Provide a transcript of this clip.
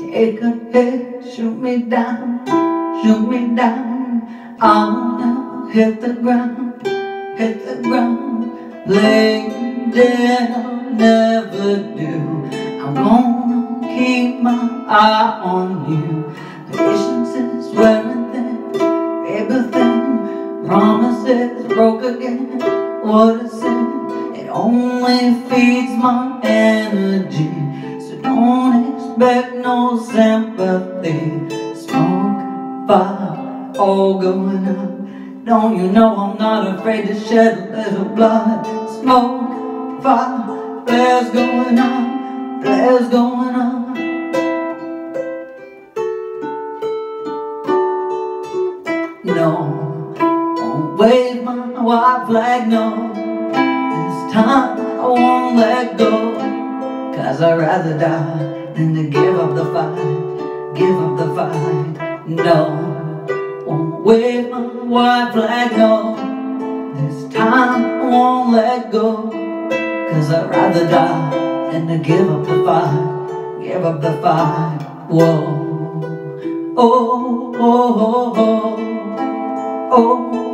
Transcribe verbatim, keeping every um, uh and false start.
Take a hit, shoot me down, shoot me down. I'll never hit the ground, hit the ground. Laying dead I'll never do. I'm gonna keep my eye on you. Patience is wearing thin, paper thin. Promises broke again, what a sin. It only feeds my energy, so don't expect no sympathy. Smoke, fire, all going up. Don't you know I'm not afraid to shed a little blood? Smoke, fire, flares going up, flares going up. No, won't wave my white flag, no. This time I won't let go, 'cause I'd rather die than to give up the fight, give up the fight. No, won't wave my white flag, no. This time I won't let go, 'cause I'd rather die than to give up the fight, give up the fight. Whoa, oh, oh, oh, oh, oh.